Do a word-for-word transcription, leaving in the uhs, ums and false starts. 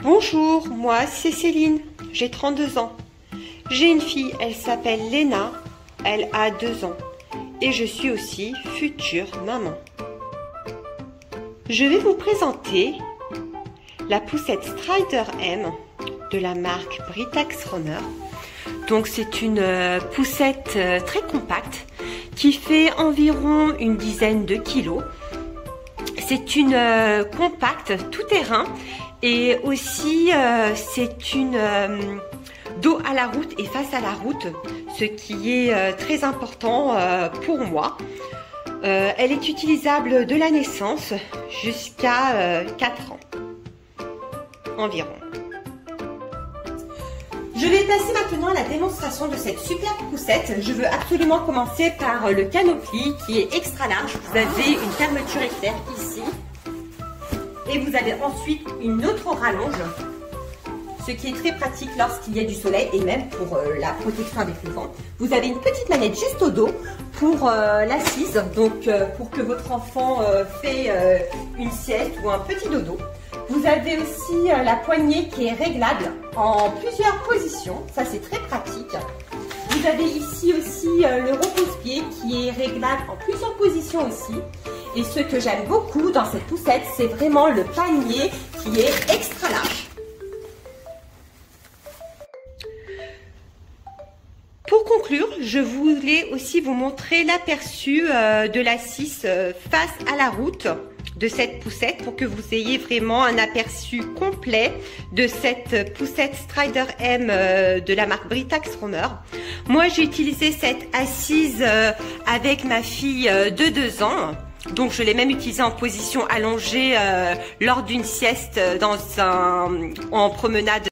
Bonjour, moi c'est Céline, j'ai trente-deux ans. J'ai une fille, elle s'appelle Léna, elle a deux ans. Et je suis aussi future maman. Je vais vous présenter la poussette Strider M de la marque Britax Runner. Donc c'est une poussette très compacte qui fait environ une dizaine de kilos. C'est une compacte tout-terrain et aussi euh, c'est une euh, dos à la route et face à la route, ce qui est euh, très important euh, pour moi. Euh, elle est utilisable de la naissance jusqu'à euh, quatre ans environ. Je vais passer maintenant à la démonstration de cette superbe poussette. Je veux absolument commencer par le canopli qui est extra large. Vous avez une fermeture éclair ici. Et vous avez ensuite une autre rallonge, ce qui est très pratique lorsqu'il y a du soleil et même pour euh, la protection avec le vent. Vous avez une petite manette juste au dos pour euh, l'assise, donc euh, pour que votre enfant euh, fait euh, une sieste ou un petit dodo. Vous avez aussi euh, la poignée qui est réglable en plusieurs positions, ça c'est très pratique. Vous avez ici aussi euh, le repose-pied qui est réglable en plusieurs positions aussi. Et ce que j'aime beaucoup dans cette poussette, c'est vraiment le panier qui est extra large. Pour conclure, je voulais aussi vous montrer l'aperçu euh, de l'assise euh, face à la route de cette poussette pour que vous ayez vraiment un aperçu complet de cette poussette Strider M euh, de la marque Britax Runner. Moi, j'ai utilisé cette assise euh, avec ma fille euh, de deux ans. Donc je l'ai même utilisée en position allongée euh, lors d'une sieste dans un, en promenade.